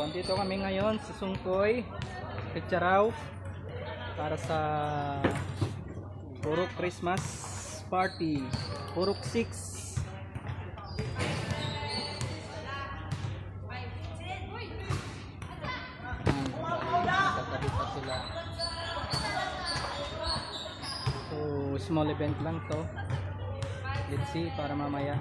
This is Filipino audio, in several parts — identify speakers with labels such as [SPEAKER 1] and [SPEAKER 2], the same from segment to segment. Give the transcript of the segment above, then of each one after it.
[SPEAKER 1] andito kami ngayon sa Sungkoy, Petsaraw, para sa Purok Christmas Party, Purok 6. Katabi pa sila. So, small event lang to. Let's see, para mamaya.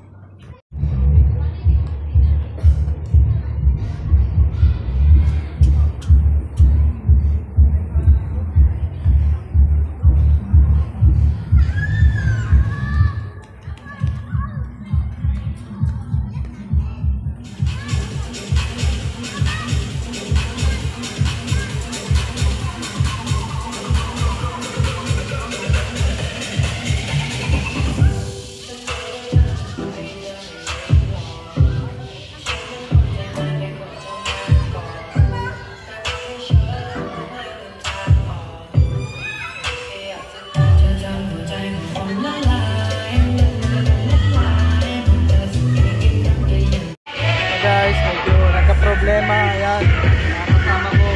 [SPEAKER 1] Guys, medyo nagka-problema. Ayan, nakasama ko.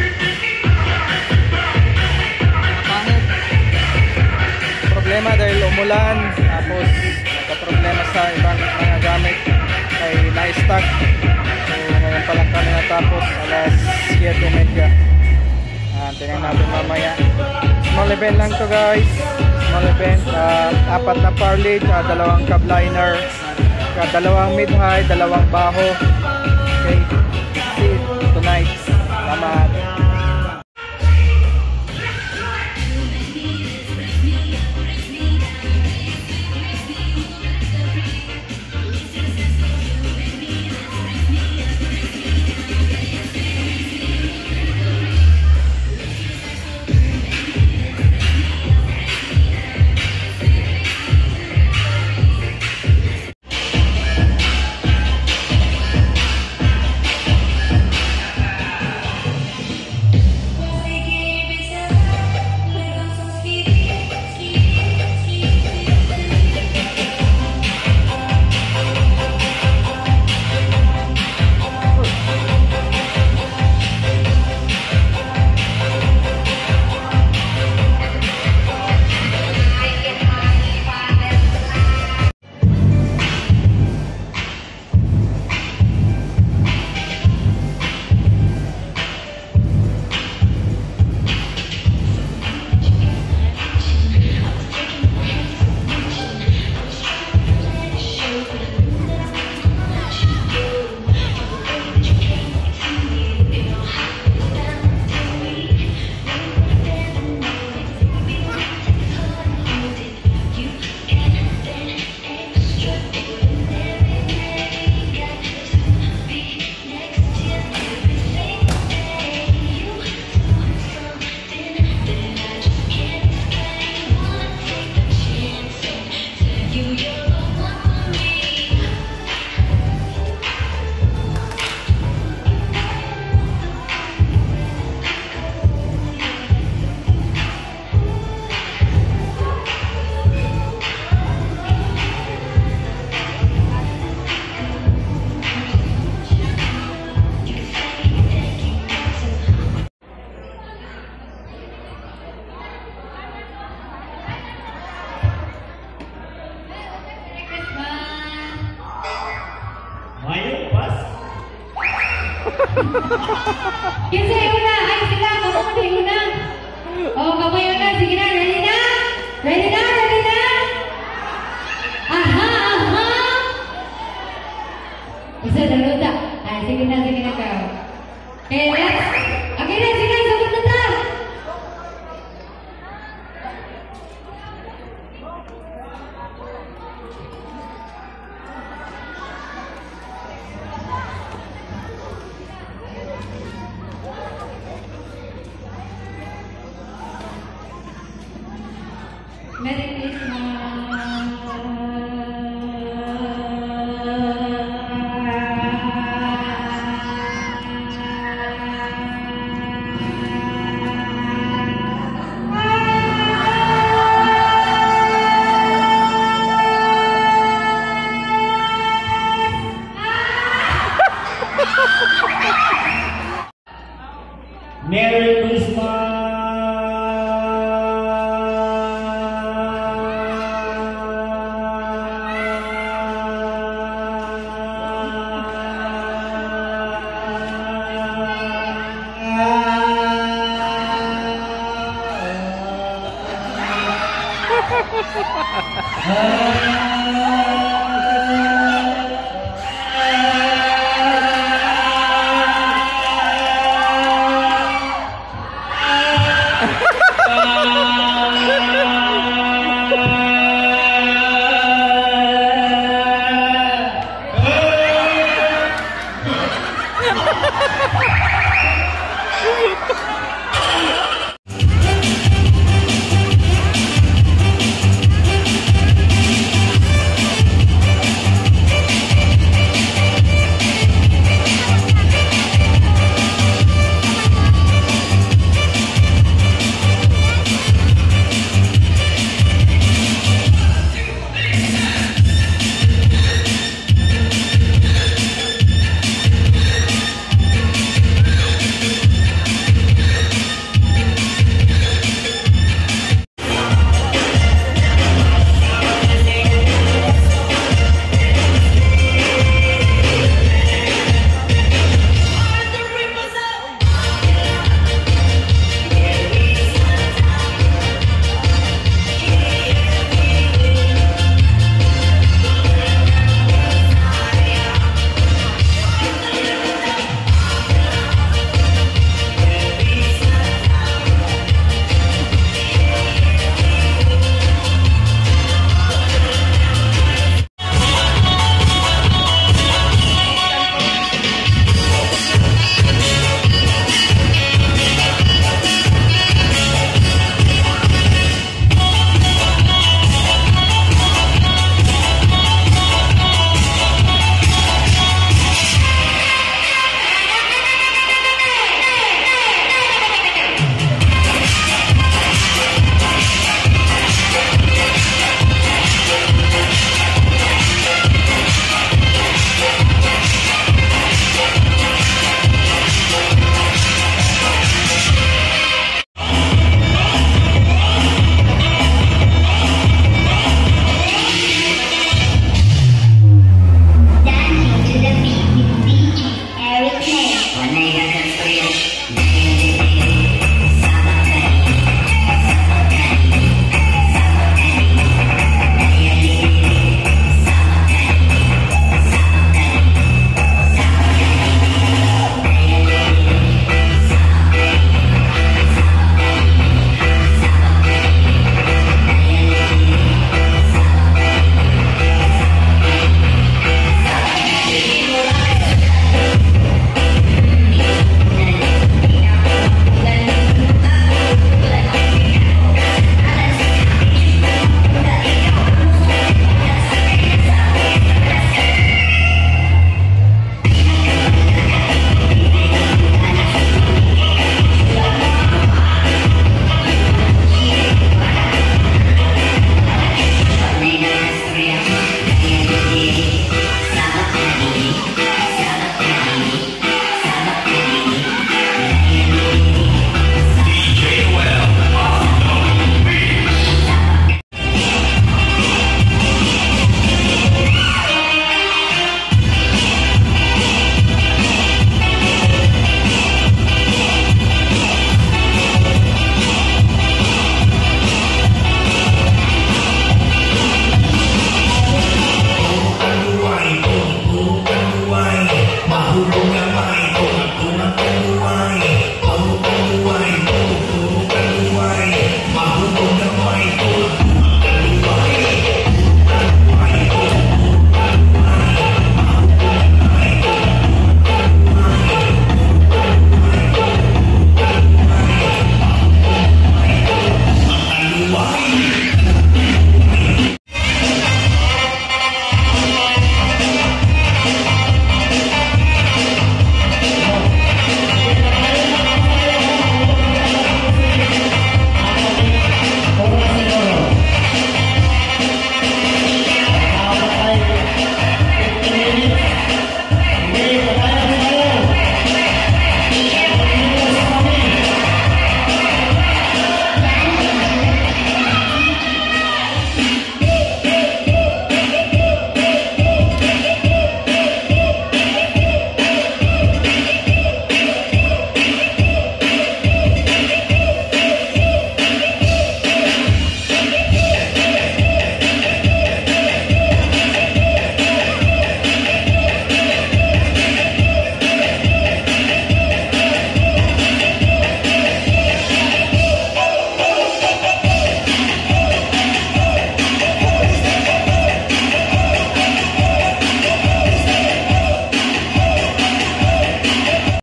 [SPEAKER 1] Napangit. Problema dahil umulan. Tapos nagka-problema sa ibang mga gamit ay na-stuck. So ngayon pa lang kami natapos. Alas 7:30. Tingnan natin mamaya. Small event lang to guys. Small event. 4 na parley, 2 cabliner, 2 mid-high, 2 baho. Okay, see you tonight. Salamat.
[SPEAKER 2] Kinsa yung una? Ay, sila. Kamu na yung una. Oh, kamu yung una. Sige na. Ready na? Ready na? Ready na? Aha, aha. Isa na luta. Ay, sige na ka. Okay, next. Okay na, sige na. Sagot na ta. Merry Christmas.
[SPEAKER 3] Merry Christmas!